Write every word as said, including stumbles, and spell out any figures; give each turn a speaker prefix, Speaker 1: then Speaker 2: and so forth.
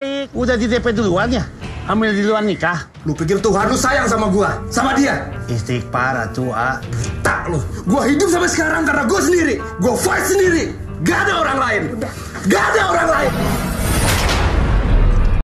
Speaker 1: Udah di D P duluan ya? Hamil di luar nikah?
Speaker 2: Lu pikir Tuhan lu sayang sama gua? Sama dia?
Speaker 1: Istighfar tuh, ah.
Speaker 2: Tak lu. Gua hidup sampai sekarang karena gua sendiri. Gua fight sendiri. Gak ada orang lain. Gak ada orang lain.